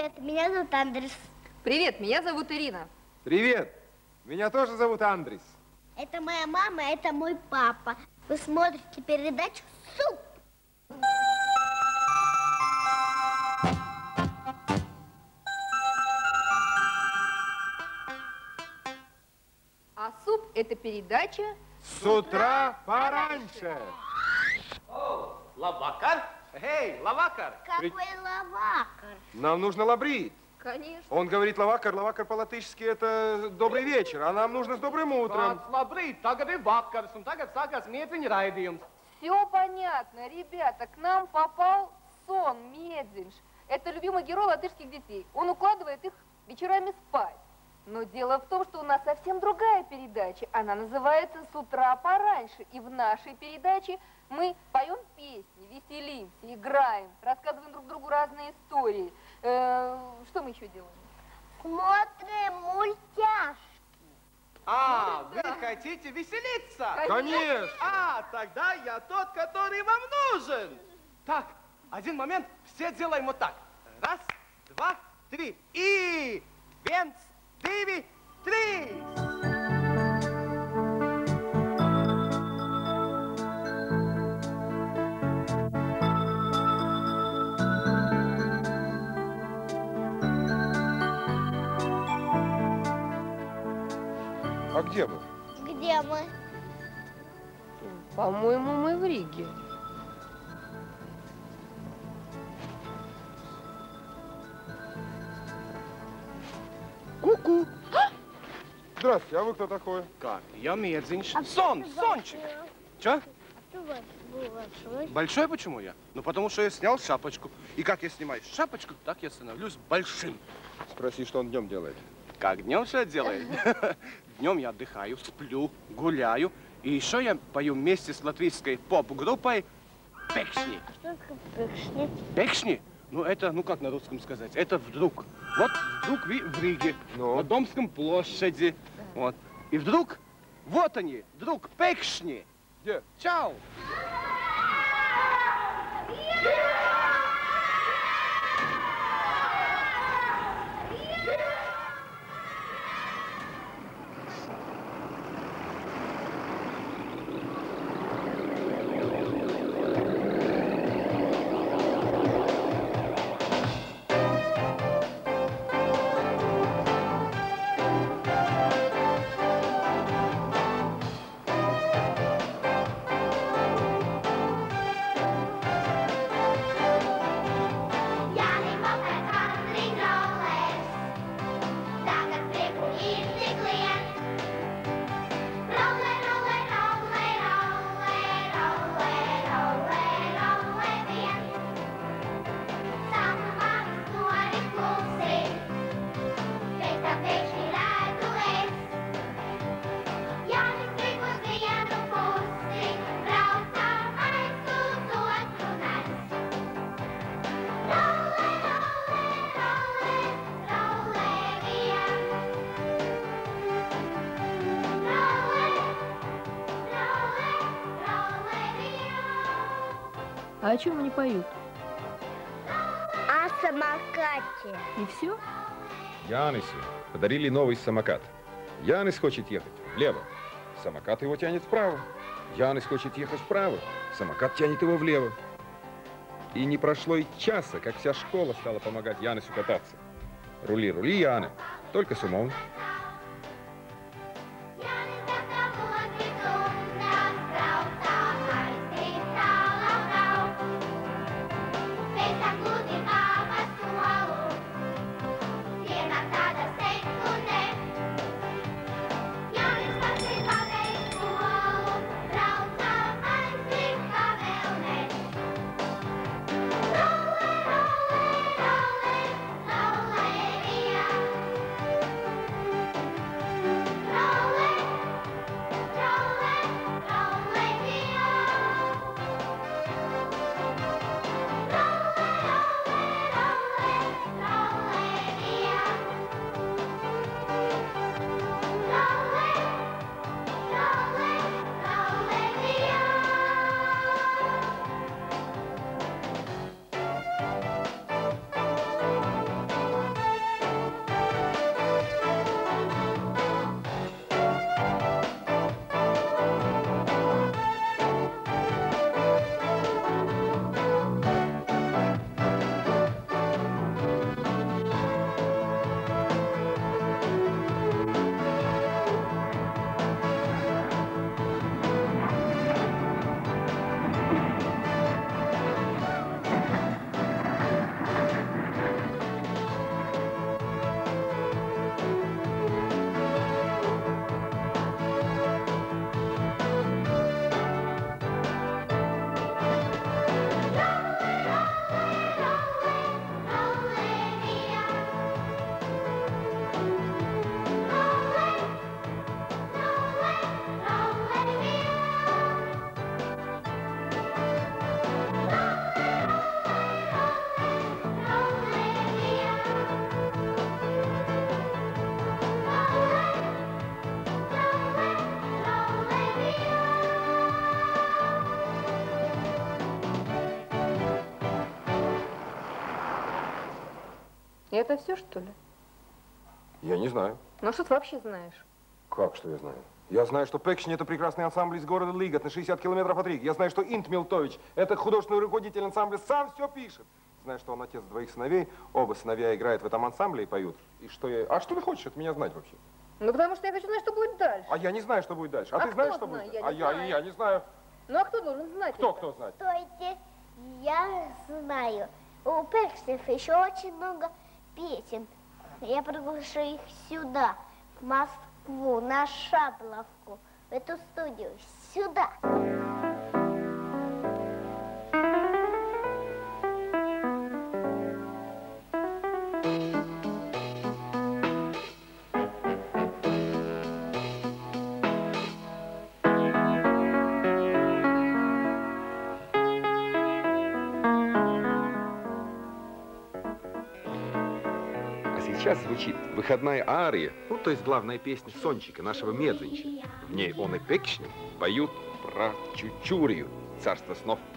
Привет, меня зовут Андрес. Привет, меня зовут Ирина. Привет, меня тоже зовут Андрес. Это моя мама, это мой папа. Вы смотрите передачу «Суп». А суп – это передача С утра пораньше. О, лавакар? Эй, лавакар! Какой лавакар? Нам нужно лабрит. Конечно. Он говорит лавакар, лавакар по-латышски это добрый вечер, а нам нужно с добрым утром. Kāds labrīt, tagad ir vakars, un tagad sākās miedziņa raidījums. Все понятно, ребята, к нам попал сон Медзинш. Это любимый герой латышских детей. Он укладывает их вечерами спать. Но дело в том, что у нас совсем другая передача. Она называется «С утра пораньше». И в нашей передаче мы поем песни, веселимся, играем, рассказываем друг другу разные истории. Что мы еще делаем? Смотрим мультяшки. А, вы хотите веселиться? Конечно. А, тогда я тот, который вам нужен. Так, один момент, все делаем вот так. Раз, два, три. И... Венц, диви, три. А где мы? Где мы? По-моему, мы в Риге. Ку-ку. Здравствуйте, а вы кто такой? Как? Я Медзинш. Сончик. Че? Кто ваш был большой? Большой почему я? Ну, потому что я снял шапочку. И как я снимаю шапочку, так я становлюсь большим. Спроси, что он днем делает. Как днем все делает? Днем я отдыхаю, сплю, гуляю. И еще я пою вместе с латвийской поп-группой «Пекшни». Что такое пекшни? «Пекшни»? Ну, это, ну как на русском сказать, это вдруг. Вот вдруг в Риге, Ну? на Домском площади. Вот. И вдруг, вот они, вдруг «Пекшни». Где? Чао! А о чем они поют? О самокате. И все? Янису подарили новый самокат. Янис хочет ехать влево. Самокат его тянет вправо. Янис хочет ехать вправо. Самокат тянет его влево. И не прошло и часа, как вся школа стала помогать Янису кататься. Рули, рули, Яны, только с умом. И это все, что ли? Я не знаю. Ну, что ты вообще знаешь? Как, что я знаю? Я знаю, что Пекшин – это прекрасный ансамбль из города Лигот на 60 километров от Риги. Я знаю, что Инт Милтович – это художественный руководитель ансамбля, сам все пишет. Знаю, что он отец двоих сыновей, оба сыновья играют в этом ансамбле и поют. И что я... А что ты хочешь от меня знать вообще? Ну, потому что я хочу знать, что будет дальше. А я не знаю, что будет дальше. А ты знаешь, что будет дальше? Я не знаю. Ну, а кто должен знать это? Кто знает? Стойте, я знаю. У Пекшинов еще очень много песен. Я приглашу их сюда, в Москву, на Шабловку, в эту студию. Сюда. Сейчас звучит выходная ария, ну, то есть главная песня Сончика, нашего Медзинча. В ней он и Пекшин поют про Чучурию, царство снов.